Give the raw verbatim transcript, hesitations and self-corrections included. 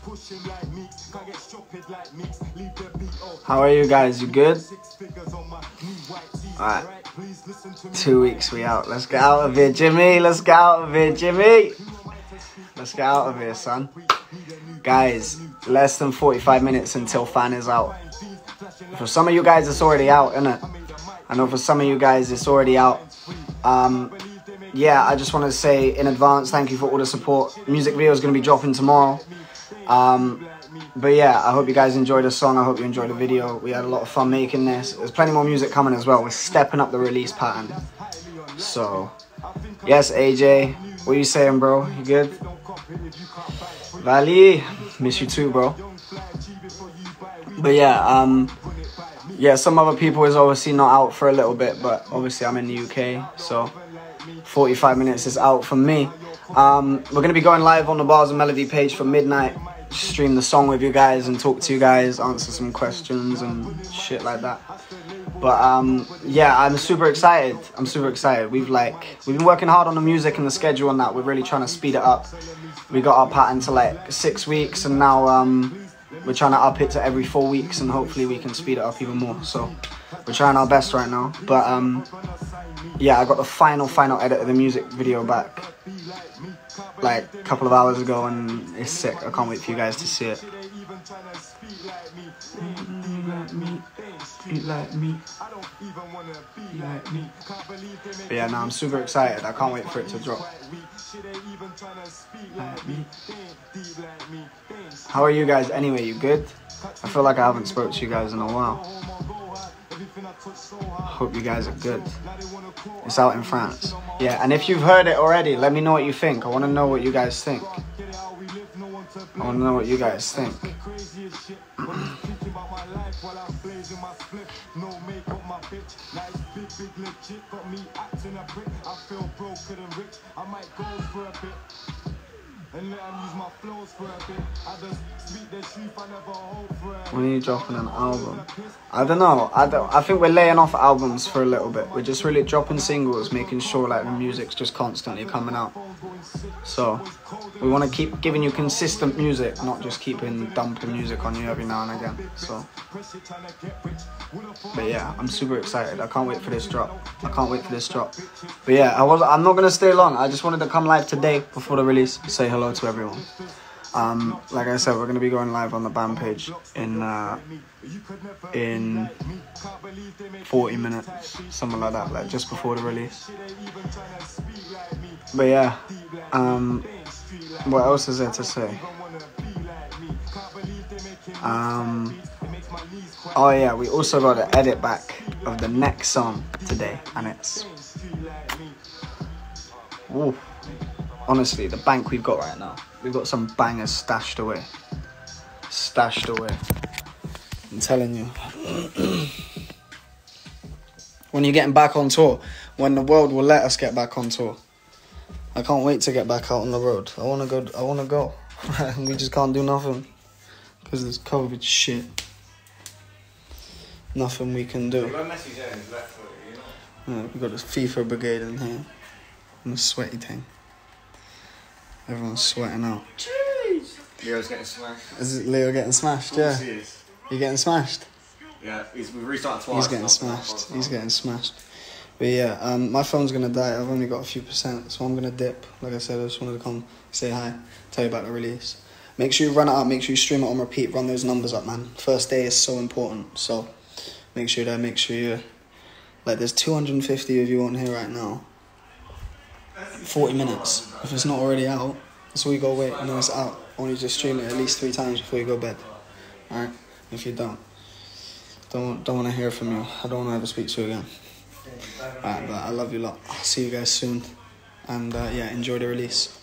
How are you guys? You good? Alright. Two weeks we out. Let's get out of here, Jimmy. Let's get out of here, Jimmy. Let's get out of here, son. Guys, less than forty-five minutes until Fan is out. For some of you guys, it's already out, innit? I know for some of you guys, it's already out. Um, yeah, I just want to say in advance, thank you for all the support. Music video is going to be dropping tomorrow. Um, but yeah, I hope you guys enjoyed the song. I hope you enjoyed the video. We had a lot of fun making this. There's plenty more music coming as well. We're stepping up the release pattern. So, yes, A J, what are you saying, bro? You good? Valley, miss you too, bro. But yeah, um, yeah, some other people is obviously not out for a little bit, but obviously I'm in the U K, so forty-five minutes is out from me. Um, we're going to be going live on the Bars and Melody page for midnight. Stream the song with you guys and talk to you guys, answer some questions and shit like that. But um, yeah, I'm super excited. I'm super excited. We've like we've been working hard on the music and the schedule and that. We're really trying to speed it up. We got our pattern to like six weeks, and now um, we're trying to up it to every four weeks, and hopefully we can speed it up even more. So we're trying our best right now. But um, yeah, I got the final final edit of the music video back like a couple of hours ago, and it's sick. I can't wait for you guys to see it. But yeah, no, I'm super excited. I can't wait for it to drop. How are you guys anyway? You good? I feel like I haven't spoke to you guys in a while. Hope you guys are good. It's out in France. Yeah, and if you've heard it already, let me know what you think. I want to know what you guys think. I want to know what you guys think. When are you dropping an album? I don't know. I don't. I think we're laying off albums for a little bit. We're just really dropping singles, making sure like the music's just constantly coming out. So we want to keep giving you consistent music, not just keeping dumping music on you every now and again. So, but yeah, I'm super excited. I can't wait for this drop. I can't wait for this drop. But yeah, I was. I'm not gonna stay long. I just wanted to come live today before the release. Say hello to everyone. Um, like I said, we're gonna be going live on the band page in uh, in forty minutes, something like that, like just before the release. But yeah, um, what else is there to say? Um, oh yeah, we also got an edit back of the next song today, and it's, woo, honestly, the bank we've got right now. We've got some bangers stashed away. Stashed away. I'm telling you. When you're getting back on tour, when the world will let us get back on tour. I can't wait to get back out on the road. I wanna go. I wanna go. We just can't do nothing because there's COVID shit. Nothing we can do. Yeah, we got this FIFA brigade in here and the sweaty thing. Everyone's sweating out. Jeez. Leo's getting smashed. Is it Leo getting smashed? Yeah. You getting smashed? Yeah, he's, we've restarted twice. He's getting smashed. He's getting smashed. But yeah, um, my phone's gonna die. I've only got a few percent, so I'm gonna dip. Like I said, I just wanted to come say hi, tell you about the release. Make sure you run it up. Make sure you stream it on repeat. Run those numbers up, man. First day is so important. So make sure that. Make sure you. Like, there's two hundred fifty of you on here right now. forty minutes. If it's not already out, that's all you gotta wait, and then it's out. Only just stream it at least three times before you go to bed. Alright? If you don't, don't don't want to hear from you. I don't want to ever speak to you again. Alright, but I love you lot. I'll see you guys soon. And uh, yeah, enjoy the release.